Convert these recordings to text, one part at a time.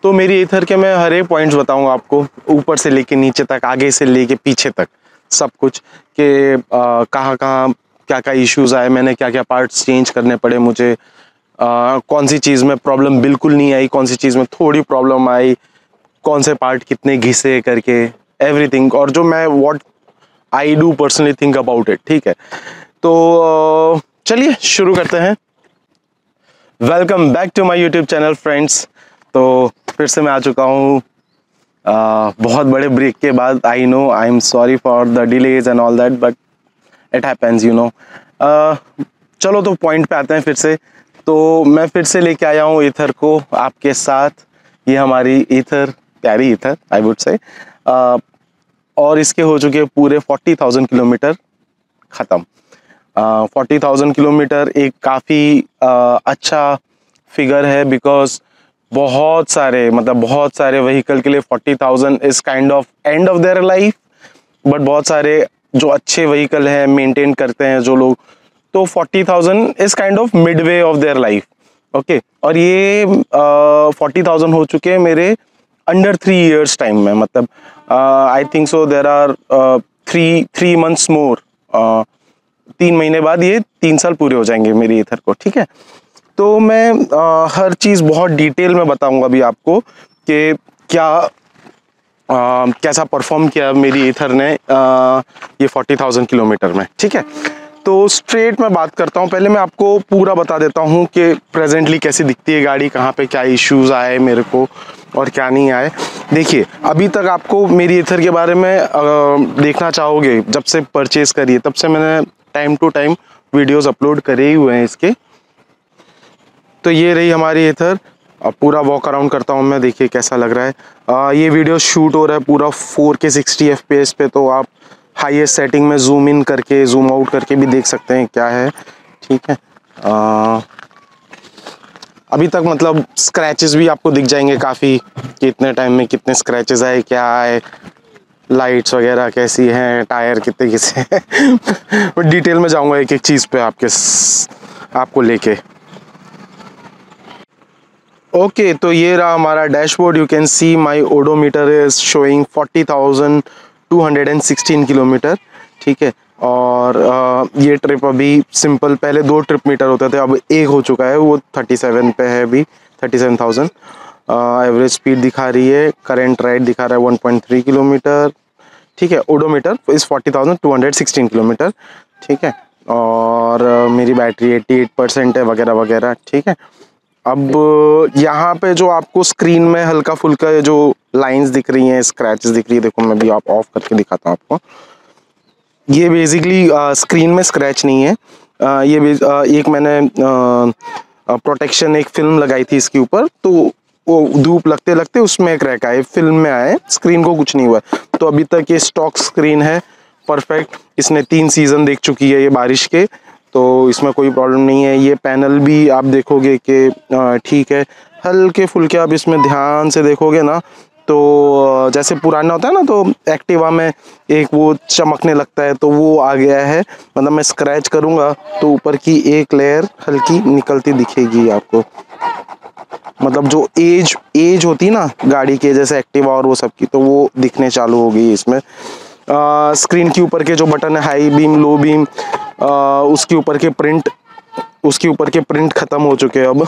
तो मेरी ईथर के मैं हर एक पॉइंट्स बताऊंगा आपको, ऊपर से लेके नीचे तक, आगे से लेके पीछे तक, सब कुछ कि कहाँ कहाँ क्या क्या इश्यूज आए, मैंने क्या क्या पार्ट्स चेंज करने पड़े मुझे, कौन सी चीज़ में प्रॉब्लम बिल्कुल नहीं आई, कौन सी चीज़ में थोड़ी प्रॉब्लम आई, कौन से पार्ट कितने घिसे करके, एवरीथिंग, और जो मैं what I do personally think about it. ठीक है, तो चलिए शुरू करते हैं। Welcome back to my YouTube channel friends. तो फिर से मैं आ चुका हूँ बहुत बड़े ब्रेक के बाद। I know, I am sorry for the delays and all that, but it happens, you know. चलो तो पॉइंट पे आते हैं फिर से। तो मैं फिर से लेके आया हूँ ईथर को आपके साथ। ये हमारी ईथर, प्यारी ईथर आई वुड से, और इसके हो चुके पूरे 40,000 किलोमीटर ख़त्म। 40,000 किलोमीटर एक काफ़ी अच्छा फिगर है, बिकॉज बहुत सारे व्हीकल के लिए 40,000 is kind of end of their life. But बहुत सारे जो अच्छे व्हीकल हैं, मेंटेन करते हैं जो लोग, तो 40,000 is kind of mid way of their life. Okay, और ये 40,000 हो चुके हैं मेरे अंडर 3 years टाइम में। मतलब I think so there are 3 months more. 3 महीने बाद ये 3 साल पूरे हो जाएंगे मेरी ईथर को। ठीक है, तो मैं हर चीज़ बहुत डिटेल में बताऊंगा अभी आपको कि क्या कैसा परफॉर्म किया मेरी ईथर ने ये 40,000 किलोमीटर में। ठीक है, तो स्ट्रेट मैं बात करता हूँ। पहले मैं आपको पूरा बता देता हूँ कि प्रेजेंटली कैसी दिखती है गाड़ी, कहाँ पे क्या इश्यूज आए मेरे को और क्या नहीं आए। देखिए, अभी तक आपको मेरी ईथर के बारे में देखना चाहोगे, जब से परचेज़ करिए तब से मैंने time to time videos upload करे ही हुए हैं इसके। तो ये रही हमारी ईथर। अब पूरा वॉक अराउंड करता हूँ मैं, देखिए कैसा लग रहा है। ये वीडियो शूट हो रहा है पूरा 4K 60 FPS पे, तो आप हाईएस्ट सेटिंग में जूम इन करके जूम आउट करके भी देख सकते हैं क्या है। ठीक है, अभी तक मतलब स्क्रैचेस भी आपको दिख जाएंगे काफ़ी, कि इतने टाइम में कितने स्क्रैचेस आए, क्या आए, लाइट्स वगैरह कैसी हैं, टायर कितने घिसे हैं। मैं डिटेल में जाऊंगा एक एक चीज़ पे आपको लेके। ओके, तो ये रहा हमारा dashboard. You can see my odometer is showing 40,216 kilometre. ठीक है, और ये ट्रिप अभी सिंपल, पहले 2 ट्रिप मीटर होते थे, अब एक हो चुका है, वो 37 पे है अभी, 37,000। एवरेज स्पीड दिखा रही है, करेंट राइड दिखा रहा है 1.3 किलोमीटर। ठीक है, ओडोमीटर इज़ 40,216 किलोमीटर। ठीक है, और मेरी बैटरी 88% है वगैरह वगैरह। ठीक है, अब यहाँ पे जो आपको स्क्रीन में हल्का फुल्का जो लाइंस दिख रही हैं, स्क्रैचेस दिख रही है, देखो मैं भी आप ऑफ करके दिखाता हूँ आपको। ये बेसिकली स्क्रीन में स्क्रैच नहीं है। ये एक मैंने प्रोटेक्शन एक फिल्म लगाई थी इसके ऊपर, तो वो धूप लगते लगते उसमें क्रैक आए, फिल्म में आए, स्क्रीन को कुछ नहीं हुआ। तो अभी तक ये स्टॉक स्क्रीन है, परफेक्ट। इसने 3 सीज़न देख चुकी है ये बारिश के, तो इसमें कोई प्रॉब्लम नहीं है। ये पैनल भी आप देखोगे कि ठीक है, हल्के फुल्के आप इसमें ध्यान से देखोगे ना, तो जैसे पुराना होता है ना, तो एक्टिवा में एक वो चमकने लगता है, तो वो आ गया है। मतलब मैं स्क्रैच करूँगा तो ऊपर की एक लेयर हल्की निकलती दिखेगी आपको। मतलब जो एज होती ना गाड़ी के, जैसे एक्टिवा और वो सब की, तो वो दिखने चालू हो गई इसमें। स्क्रीन के ऊपर के जो बटन है, हाई बीम, लो बीम, उसके ऊपर के प्रिंट ख़त्म हो चुके हैं अब।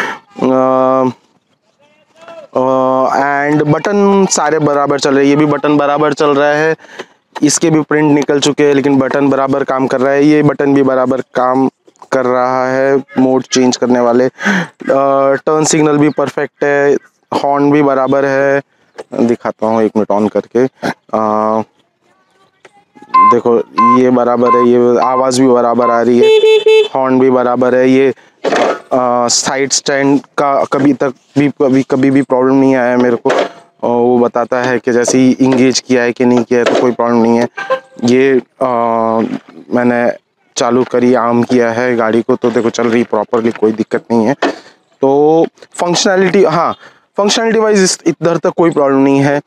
एंड बटन सारे बराबर चल रहे हैं, ये भी बटन बराबर चल रहा है, इसके भी प्रिंट निकल चुके हैं, लेकिन बटन बराबर काम कर रहा है। ये बटन भी बराबर काम कर रहा है, मोड चेंज करने वाले। टर्न सिग्नल भी परफेक्ट है, हॉर्न भी बराबर है। दिखाता हूँ 1 मिनट ऑन करके। देखो ये बराबर है, ये आवाज़ भी बराबर आ रही है, हॉर्न भी बराबर है। ये साइड स्टैंड का कभी भी प्रॉब्लम नहीं आया मेरे को। वो बताता है कि जैसे ही इंगेज किया है कि नहीं किया है, तो कोई प्रॉब्लम नहीं है। ये मैंने चालू करी, आर्म किया है गाड़ी को, तो देखो चल रही प्रॉपरली, कोई दिक्कत नहीं है। तो फंक्शनैलिटी, हाँ, फंक्शनैलिटी वाइज इधर तक कोई प्रॉब्लम नहीं है।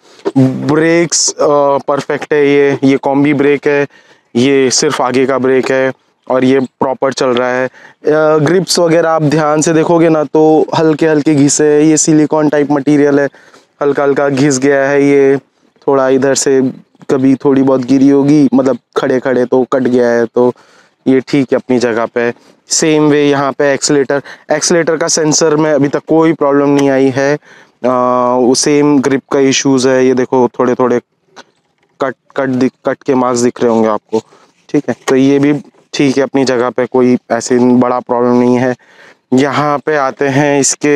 ब्रेक्स परफेक्ट है। ये कॉम्बी ब्रेक है, ये सिर्फ आगे का ब्रेक है। और ये प्रॉपर चल रहा है। ग्रिप्स वगैरह आप ध्यान से देखोगे ना तो हल्के हल्के घिसे है, ये सिलिकॉन टाइप मटेरियल है, हल्का हल्का घिस गया है, ये थोड़ा इधर से कभी थोड़ी बहुत गिरी होगी, मतलब खड़े खड़े तो कट गया है, तो ये ठीक है अपनी जगह पे। सेम वे यहाँ पे एक्सीलेटर का सेंसर में अभी तक कोई प्रॉब्लम नहीं आई है। वो सेम ग्रिप का इश्यूज है, ये देखो थोड़े थोड़े कट के मार्क्स दिख रहे होंगे आपको, ठीक है। तो ये भी ठीक है अपनी जगह पे, कोई ऐसे बड़ा प्रॉब्लम नहीं है। यहाँ पे आते हैं इसके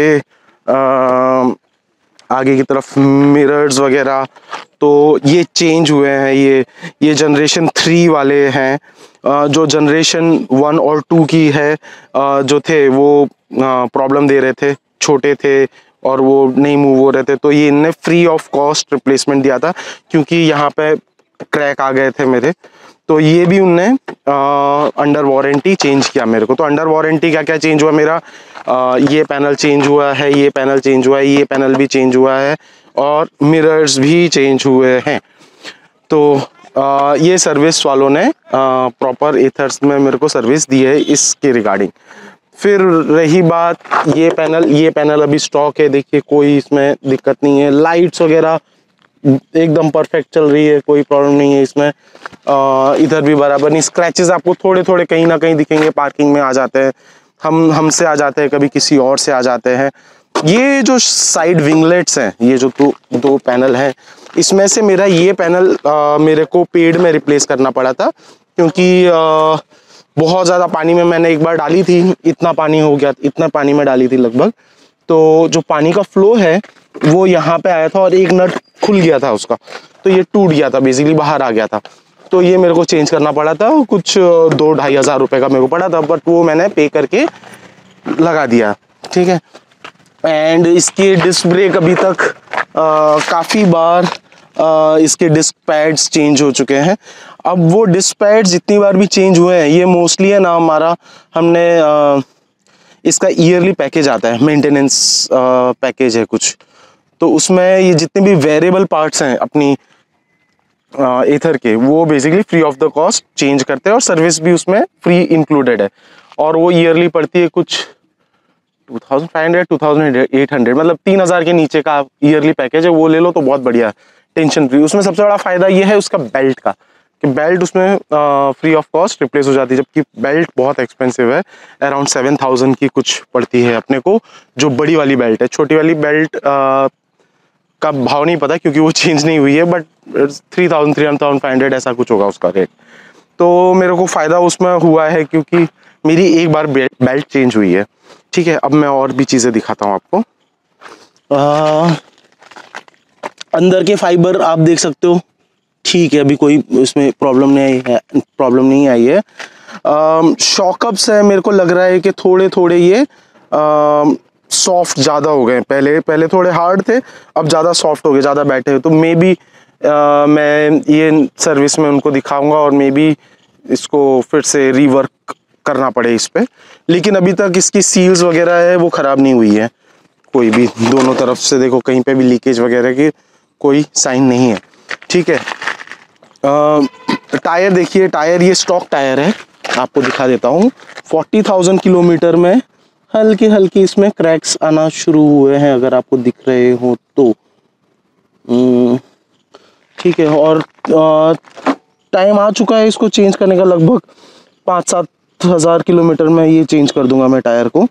आगे की तरफ मिरर्स वगैरह, तो ये चेंज हुए हैं, ये जनरेशन 3 वाले हैं। जो जनरेशन 1 और 2 की है जो थे वो प्रॉब्लम दे रहे थे, छोटे थे और वो नहीं मूव हो रहे थे, तो ये इनने फ्री ऑफ कॉस्ट रिप्लेसमेंट दिया था, क्योंकि यहाँ पे क्रैक आ गए थे मेरे, तो ये भी उनने अंडर वारंटी चेंज किया मेरे को। तो अंडर वारंटी क्या क्या चेंज हुआ मेरा, ये पैनल चेंज हुआ है, ये पैनल चेंज हुआ है, ये पैनल भी चेंज हुआ है, और मिरर्स भी चेंज हुए हैं। तो ये सर्विस वालों ने प्रॉपर एथर्स में मेरे को सर्विस दी है इसके रिगार्डिंग। फिर रही बात ये पैनल अभी स्टॉक है, देखिए कोई इसमें दिक्कत नहीं है। लाइट्स वगैरह एकदम परफेक्ट चल रही है, कोई प्रॉब्लम नहीं है इसमें। इधर भी बराबर नहीं, स्क्रैचेस आपको थोड़े थोड़े कहीं ना कहीं दिखेंगे, पार्किंग में आ जाते हैं, हमसे आ जाते हैं, कभी किसी और से आ जाते हैं। ये जो साइड विंगलेट्स हैं, ये जो दो पैनल हैं, इसमें से मेरा ये पैनल मेरे को पेड में रिप्लेस करना पड़ा था, क्योंकि बहुत ज़्यादा पानी में मैंने एक बार डाली थी, इतना पानी हो गया, इतना पानी में डाली थी लगभग, तो जो पानी का फ्लो है वो यहाँ पे आया था और एक नट खुल गया था उसका, तो ये टूट गया था, बेसिकली बाहर आ गया था। तो ये मेरे को चेंज करना पड़ा था, कुछ 2-2.5 हज़ार रुपये का मेरे को पड़ा था, बट वो मैंने पे करके लगा दिया, ठीक है। एंड इसकी डिस्क ब्रेक अभी तक काफ़ी बार इसके डिस्क पैड्स चेंज हो चुके हैं। अब वो डिस्क पैड्स जितनी बार भी चेंज हुए हैं, ये मोस्टली है ना हमने इसका ईयरली पैकेज आता है, मेंटेनेंस पैकेज है कुछ, तो उसमें ये जितने भी वेरिएबल पार्ट्स हैं अपनी एथर के, वो basically free of the cost change करते हैं, और सर्विस भी उसमें फ्री इंक्लूडेड है, और वो ईयरली पड़ती है कुछ 2500-2800, मतलब 3000 के नीचे का ईयरली पैकेज है, वो ले लो तो बहुत बढ़िया, टेंशन फ्री। उसमें सबसे बड़ा फायदा ये है उसका बेल्ट का, कि बेल्ट उसमें फ्री ऑफ कॉस्ट रिप्लेस हो जाती है, जबकि बेल्ट बहुत एक्सपेंसिव है, अराउंड 7000 की कुछ पड़ती है अपने को, जो बड़ी वाली बेल्ट है। छोटी वाली बेल्ट का भाव नहीं पता क्योंकि वो चेंज नहीं हुई है, बट 3300-3500 ऐसा कुछ होगा उसका रेट। तो मेरे को फ़ायदा उसमें हुआ है क्योंकि मेरी एक बार बेल्ट चेंज हुई है, ठीक है। अब मैं और भी चीज़ें दिखाता हूँ आपको। अंदर के फाइबर आप देख सकते हो, ठीक है, अभी कोई इसमें प्रॉब्लम नहीं आई है। शॉकअप्स है, मेरे को लग रहा है कि थोड़े थोड़े ये सॉफ्ट ज़्यादा हो गए, पहले थोड़े हार्ड थे, अब ज़्यादा सॉफ्ट हो गए, ज़्यादा बैठे हुए, तो मे बी मैं ये सर्विस में उनको दिखाऊंगा और मे बी इसको फिर से रीवर्क करना पड़े इस पर। लेकिन अभी तक इसकी सील्स वगैरह है वो ख़राब नहीं हुई है, कोई भी, दोनों तरफ से देखो कहीं पे भी लीकेज वगैरह की कोई साइन नहीं है, ठीक है। टायर देखिए, टायर ये स्टॉक टायर है, आपको दिखा देता हूँ। 40,000 किलोमीटर में हल्के हल्के इसमें क्रैक्स आना शुरू हुए हैं, अगर आपको दिख रहे हो तो, ठीक है। और टाइम आ चुका है इसको चेंज करने का, लगभग 5-7 हज़ार किलोमीटर में ये चेंज कर दूंगा मैं टायर को।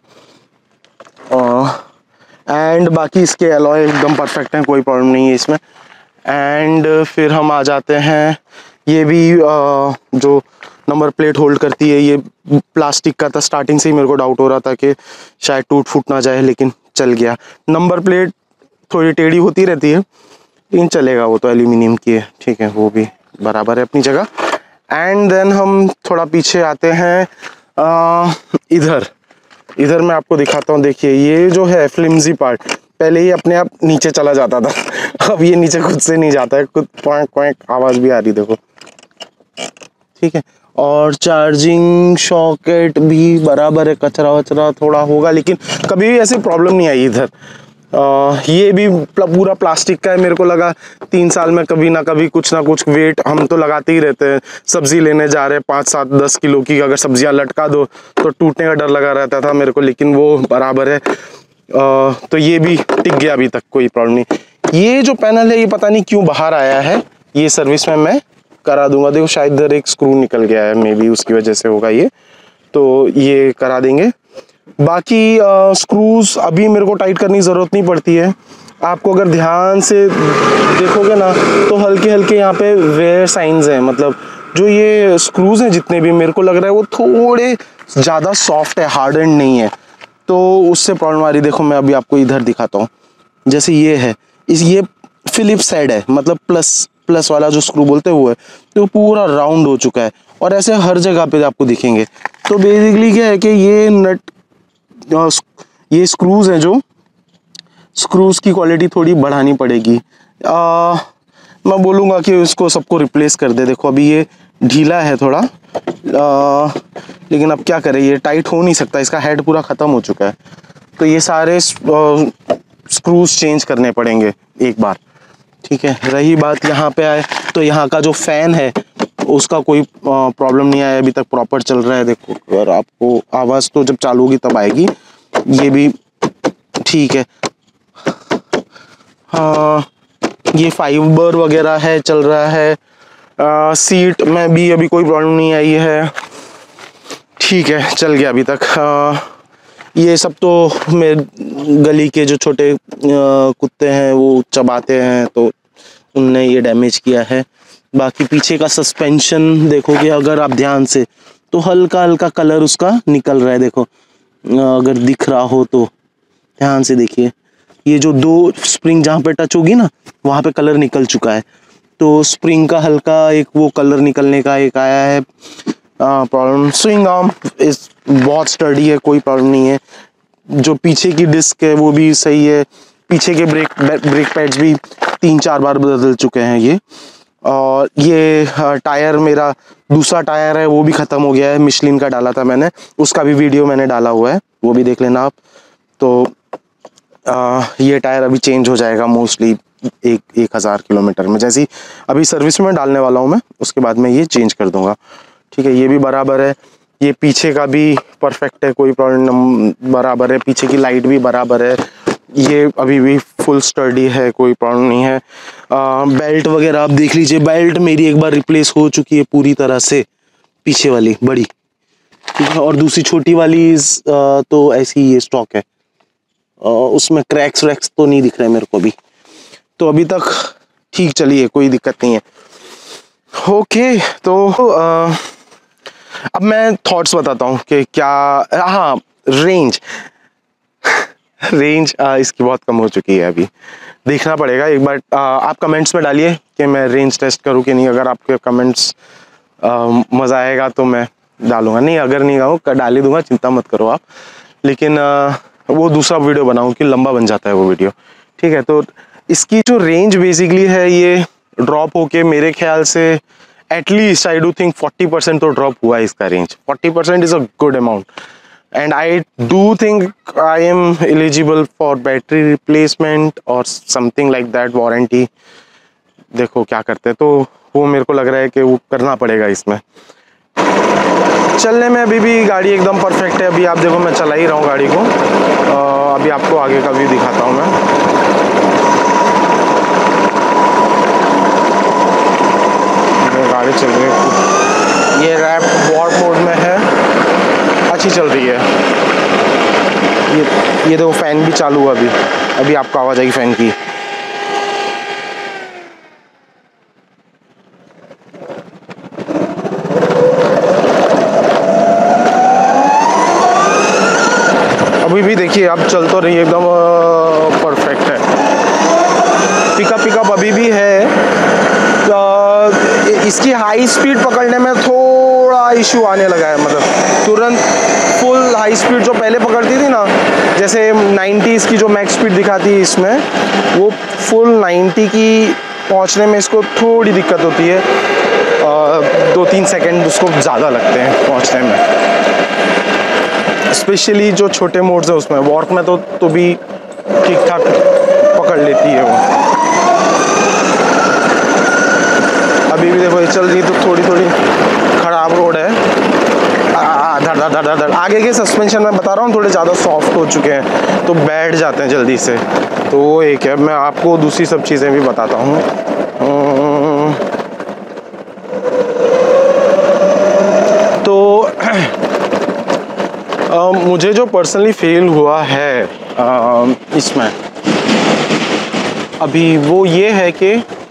एंड बाकी इसके एलॉय एकदम परफेक्ट हैं, कोई प्रॉब्लम नहीं है इसमें। एंड फिर हम आ जाते हैं, ये भी जो नंबर प्लेट होल्ड करती है, ये प्लास्टिक का था, स्टार्टिंग से ही मेरे को डाउट हो रहा था कि शायद टूट फूट ना जाए, लेकिन चल गया। नंबर प्लेट थोड़ी टेढ़ी होती रहती है लेकिन चलेगा, वो तो एल्यूमिनियम की है, ठीक है, वो भी बराबर है अपनी जगह। एंड देन हम थोड़ा पीछे आते हैं, इधर मैं आपको दिखाता हूँ। देखिए ये जो है फ्लिम्जी पार्ट, पहले ही अपने आप नीचे चला जाता था, अब ये नीचे खुद से नहीं जाता है, खुद क्वैंक क्वैंक आवाज़ भी आ रही, देखो, ठीक है। और चार्जिंग सॉकेट भी बराबर है, कचरा वचरा थोड़ा होगा लेकिन कभी भी ऐसी प्रॉब्लम नहीं आई इधर। ये भी पूरा प्लास्टिक का है। मेरे को लगा 3 साल में कभी ना कभी कुछ ना कुछ वेट हम तो लगाते ही रहते हैं। सब्जी लेने जा रहे हैं 5, 7, 10 किलो की, अगर सब्जियां लटका दो तो टूटने का डर लगा रहता था मेरे को, लेकिन वो बराबर है। तो ये भी टिक गया अभी तक, कोई प्रॉब्लम नहीं। ये जो पैनल है ये पता नहीं क्यों बाहर आया है, ये सर्विस में मैं करा दूंगा। देखो शायद इधर एक स्क्रू निकल गया है, मे बी उसकी वजह से होगा ये, तो ये करा देंगे। बाकी स्क्रूज अभी मेरे को टाइट करने की ज़रूरत नहीं पड़ती है। आपको अगर ध्यान से देखोगे ना तो हल्के हल्के यहाँ पे वेयर साइंस हैं, मतलब जो ये स्क्रूज हैं जितने भी, मेरे को लग रहा है वो थोड़े ज़्यादा सॉफ्ट है, हार्डन नहीं है, तो उससे प्रॉब्लम आ रही। देखो मैं अभी आपको इधर दिखाता हूँ, जैसे ये है, ये फिलिप्स हेड है, मतलब प्लस वाला जो स्क्रू बोलते हैं वो है, तो पूरा राउंड हो चुका है और ऐसे हर जगह पे आपको दिखेंगे। तो बेसिकली क्या है कि ये नट, ये स्क्रूज हैं, जो स्क्रूज की क्वालिटी थोड़ी बढ़ानी पड़ेगी। मैं बोलूँगा कि उसको सबको रिप्लेस कर दे। देखो अभी ये ढीला है थोड़ा, लेकिन अब क्या करें, ये टाइट हो नहीं सकता, इसका हेड पूरा ख़त्म हो चुका है, तो ये सारे स्क्रूज चेंज करने पड़ेंगे एक बार, ठीक है। रही बात यहाँ पे आए तो यहाँ का जो फ़ैन है उसका कोई प्रॉब्लम नहीं आया अभी तक, प्रॉपर चल रहा है। देखो अगर आपको आवाज़ तो जब चालू होगी तब आएगी, ये भी ठीक है। हाँ, ये फाइबर वगैरह है, चल रहा है। सीट में भी अभी कोई प्रॉब्लम नहीं आई है, ठीक है, चल गया अभी तक। ये सब तो मेरे गली के जो छोटे कुत्ते हैं वो चबाते हैं, तो उनने ये डैमेज किया है। बाकी पीछे का सस्पेंशन देखोगे अगर आप ध्यान से तो हल्का हल्का कलर उसका निकल रहा है। देखो अगर दिख रहा हो तो ध्यान से देखिए, ये जो 2 स्प्रिंग जहाँ पे टच होगी ना वहाँ पे कलर निकल चुका है, तो स्प्रिंग का हल्का एक वो कलर निकलने का एक आया है प्रॉब्लम। स्विंग आर्म इस बहुत स्टडी है, कोई प्रॉब्लम नहीं है। जो पीछे की डिस्क है वो भी सही है, पीछे के ब्रेक पैड्स भी 3-4 बार बदल चुके हैं ये। और ये टायर, मेरा दूसरा टायर है वो भी ख़त्म हो गया है, मिशलिन का डाला था मैंने, उसका भी वीडियो मैंने डाला हुआ है, वो भी देख लेना आप। तो ये टायर अभी चेंज हो जाएगा मोस्टली 1000 किलोमीटर में, जैसे अभी सर्विस में डालने वाला हूँ मैं, उसके बाद मैं ये चेंज कर दूंगा, ठीक है। ये भी बराबर है, ये पीछे का भी परफेक्ट है, कोई प्रॉब्लम, बराबर है, पीछे की लाइट भी बराबर है, ये अभी भी फुल स्टडी है, कोई प्रॉब्लम नहीं है। बेल्ट वगैरह आप देख लीजिए, बेल्ट मेरी एक बार रिप्लेस हो चुकी है पूरी तरह से, पीछे वाली बड़ी, ठीक है, और दूसरी छोटी वाली तो ऐसी ही स्टॉक है, उसमें क्रैक्स वैक्स तो नहीं दिख रहे मेरे को भी, तो अभी तक ठीक चली है, कोई दिक्कत नहीं है। ओके, तो अब मैं थॉट्स बताता हूँ कि क्या, हाँ, रेंज इसकी बहुत कम हो चुकी है, अभी देखना पड़ेगा एक बार। आप कमेंट्स में डालिए कि मैं रेंज टेस्ट करूँ कि नहीं, अगर आपके कमेंट्स मज़ा आएगा तो मैं डालूंगा, नहीं अगर नहीं आऊँ डाल ही दूंगा, चिंता मत करो आप। लेकिन वो दूसरा वीडियो बनाऊँ कि लंबा बन जाता है वो वीडियो, ठीक है। तो इसकी जो रेंज बेसिकली है ये ड्रॉप होके मेरे ख्याल से एटलीस्ट आई डू थिंक 40% तो ड्रॉप हुआ है इसका range. 40% is a good amount, and I do think I am eligible for battery replacement or something like that, warranty। देखो क्या करते हैं, तो वो मेरे को लग रहा है कि वो करना पड़ेगा इसमें। चलने में अभी भी गाड़ी एकदम परफेक्ट है, अभी आप देखो मैं चला ही रहा हूँ गाड़ी को। अभी आपको आगे का व्यू दिखाता हूँ मैं। गाड़ी चल रही है, ये रैप वॉर्प मोड में है, अच्छी चल रही है। ये देखो फैन भी चालू हुआ, अभी आपको आवाज़ आएगी फैन की। अभी भी देखिए अब चल तो रही है, एकदम परफेक्ट है। पिकअप अभी भी है। इसकी हाई स्पीड पकड़ने में थोड़ा इशू आने लगा है, मतलब तुरंत फुल हाई स्पीड जो पहले पकड़ती थी ना, जैसे 90s की जो मैक्स स्पीड दिखाती है इसमें, वो फुल 90 की पहुंचने में इसको थोड़ी दिक्कत होती है। 2-3 सेकंड उसको ज़्यादा लगते हैं पहुंचने में, स्पेशली जो छोटे मोड्स हैं उसमें। वॉर्क में तो भी ठीक ठाक पकड़ लेती है वो। अभी भी देखो ये चल रही है तो थोड़ी थोड़ी खराब रोड है। धड़ धड़ धड़ धड़। आगे के सस्पेंशन मैं बता रहा हूँ थोड़े ज़्यादा सॉफ्ट हो चुके हैं तो बैठ जाते हैं जल्दी से, तो वो एक है। मैं आपको दूसरी सब चीज़ें भी बताता हूँ। तो मुझे जो पर्सनली फील हुआ है इसमें अभी वो ये है कि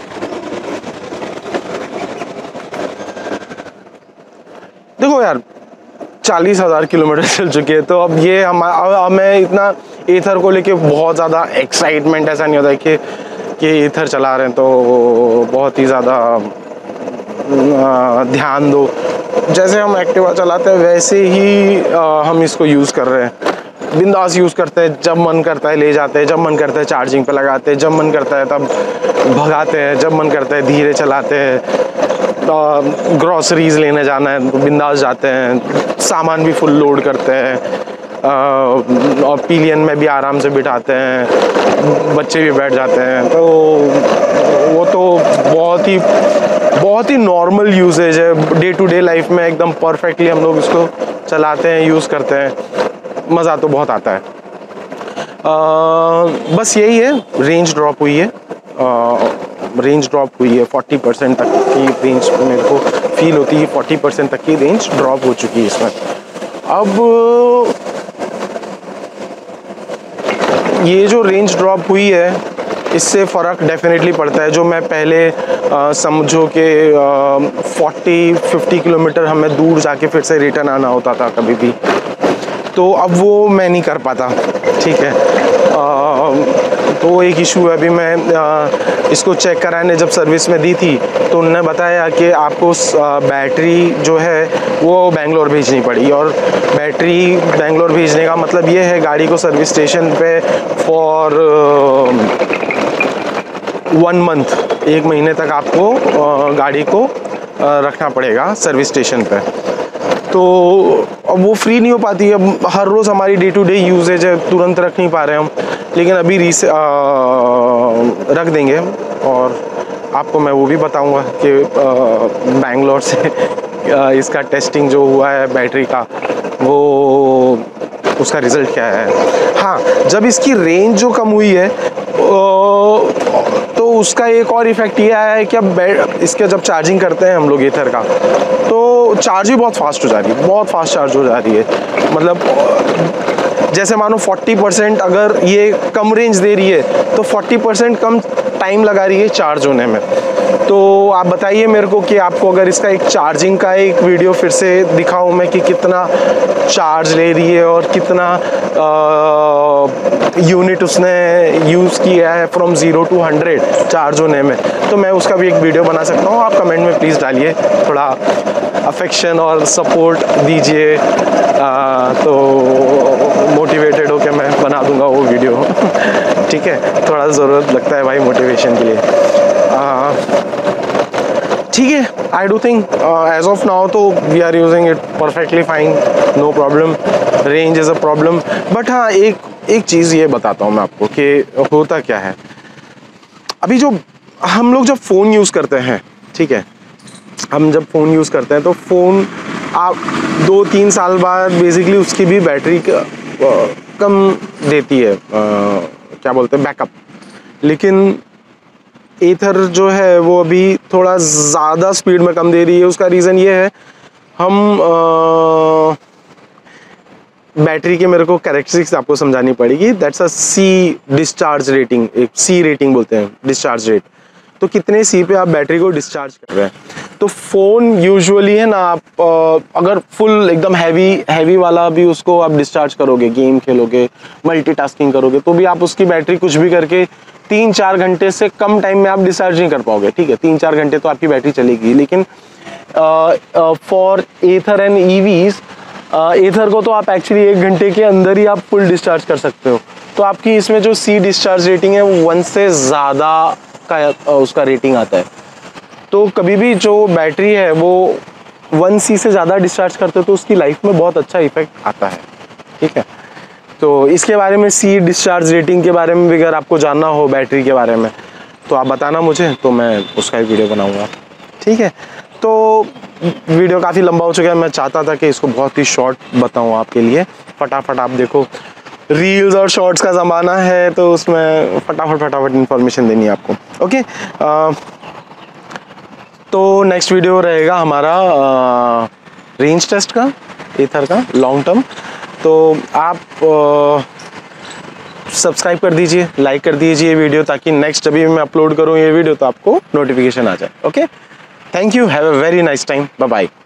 देखो यार 40,000 किलोमीटर चल चुके हैं, तो अब ये हमें इतना ईथर को लेके बहुत ज़्यादा एक्साइटमेंट ऐसा नहीं होता है कि ईथर चला रहे हैं तो बहुत ही ज़्यादा ध्यान दो। जैसे हम एक्टिवा चलाते हैं वैसे ही हम इसको यूज़ कर रहे हैं, बिंदास यूज़ करते हैं। जब मन करता है ले जाते हैं, जब मन करता है चार्जिंग पे लगाते हैं, जब मन करता है तब भगाते हैं, जब मन करता है धीरे चलाते हैं। ग्रॉसरीज लेने जाना है तो बिंदास जाते हैं, सामान भी फुल लोड करते हैं, और पिलियन में भी आराम से बिठाते हैं, बच्चे भी बैठ जाते हैं। तो वो तो बहुत ही नॉर्मल यूजेज है, डे टू डे लाइफ में एकदम परफेक्टली हम लोग इसको चलाते हैं, यूज़ करते हैं, मज़ा तो बहुत आता है। बस यही है, रेंज ड्रॉप हुई है, 40% तक की रेंज मेरे को फील होती है, 40% तक की रेंज ड्रॉप हो चुकी है इसमें। अब ये जो रेंज ड्रॉप हुई है इससे फ़र्क डेफिनेटली पड़ता है। जो मैं पहले समझो कि 40-50 किलोमीटर हमें दूर जाके फिर से रिटर्न आना होता था कभी भी, तो अब वो मैं नहीं कर पाता, ठीक है। तो एक इशू है। अभी मैं इसको चेक कराने जब सर्विस में दी थी तो उन्होंने बताया कि आपको बैटरी जो है वो बेंगलोर भेजनी पड़ी, और बैटरी बेंगलोर भेजने का मतलब ये है गाड़ी को सर्विस स्टेशन पे फॉर 1 मंथ, 1 महीने तक आपको गाड़ी को रखना पड़ेगा सर्विस स्टेशन पे। तो अब वो फ्री नहीं हो पाती। अब हर रोज़ हमारी डे टू डे यूजेज है, तुरंत रख नहीं पा रहे हम, लेकिन अभी रख देंगे। और आपको मैं वो भी बताऊंगा कि बेंगलोर से इसका टेस्टिंग जो हुआ है बैटरी का, वो उसका रिज़ल्ट क्या है। हाँ, जब इसकी रेंज जो कम हुई है तो उसका एक और इफ़ेक्ट ये आया है कि अब इसके जब चार्जिंग करते हैं हम लोग ईथर का, तो चार्ज भी बहुत फास्ट हो जा रही है, बहुत फास्ट चार्ज हो जा रही है। मतलब जैसे मानो 40% अगर ये कम रेंज दे रही है तो 40% कम टाइम लगा रही है चार्ज होने में। तो आप बताइए मेरे को कि आपको अगर इसका एक चार्जिंग का एक वीडियो फिर से दिखाऊं मैं कि कितना चार्ज ले रही है और कितना यूनिट उसने यूज़ किया है फ्रॉम 0 to 100 चार्ज होने में, तो मैं उसका भी एक वीडियो बना सकता हूँ। आप कमेंट में प्लीज़ डालिए, थोड़ा अफेक्शन और सपोर्ट दीजिए, तो मोटिवेटेड होकर मैं बना दूंगा वो वीडियो। ठीक है, थोड़ा ज़रूरत लगता है भाई मोटिवेशन के लिए। ठीक है, I do think as of now तो we are using it perfectly fine, no problem. Range is a problem, but हाँ एक चीज़ ये बताता हूँ मैं आपको कि होता क्या है। अभी जो हम लोग जब फ़ोन यूज़ करते हैं, ठीक है, हम जब फ़ोन यूज़ करते हैं तो फ़ोन आप 2-3 साल बाद बेसिकली उसकी भी बैटरी कम देती है, क्या बोलते हैं, बैकअप। लेकिन ईथर जो है वो अभी थोड़ा ज़्यादा स्पीड में कम दे रही है। उसका रीज़न ये है, हम बैटरी के मेरे को कैरेक्टरिस्टिक्स आपको समझानी पड़ेगी। That's a C discharge rating, एक सी रेटिंग बोलते हैं, डिस्चार्ज रेट। तो कितने सी पे आप बैटरी को डिस्चार्ज कर रहे हैं। तो फ़ोन यूजुअली है ना, आप अगर फुल एकदम हैवी वाला भी उसको आप डिस्चार्ज करोगे, गेम खेलोगे, मल्टीटास्किंग करोगे, तो भी आप उसकी बैटरी कुछ भी करके 3-4 घंटे से कम टाइम में आप डिस्चार्ज नहीं कर पाओगे। ठीक है, 3-4 घंटे तो आपकी बैटरी चलेगी। लेकिन for Ather and EVs, Ather को तो आप एक्चुअली 1 घंटे के अंदर ही आप फुल डिस्चार्ज कर सकते हो। तो आपकी इसमें जो सी डिस्चार्ज रेटिंग है वो 1 से ज़्यादा का उसका रेटिंग आता है। तो कभी भी जो बैटरी है वो 1C से ज़्यादा डिस्चार्ज करते हो तो उसकी लाइफ में बहुत अच्छा इफेक्ट आता है। ठीक है, तो इसके बारे में सी डिस्चार्ज रेटिंग के बारे में भी अगर आपको जानना हो बैटरी के बारे में तो आप बताना मुझे, तो मैं उसका एक वीडियो बनाऊँगा। ठीक है, तो वीडियो काफ़ी लंबा हो चुका है, मैं चाहता था कि इसको बहुत ही शॉर्ट बताऊँ आपके लिए। फटाफट आप देखो, रील्स और शॉर्ट्स का ज़माना है तो उसमें फटाफट इन्फॉर्मेशन देनी है आपको। ओके, तो नेक्स्ट वीडियो रहेगा हमारा रेंज टेस्ट का, एथर का लॉन्ग टर्म। तो आप सब्सक्राइब कर दीजिए, लाइक कर दीजिए वीडियो, ताकि नेक्स्ट जब भी मैं अपलोड करूँ ये वीडियो तो आपको नोटिफिकेशन आ जाए। Okay, thank you, have a very nice time, bye bye.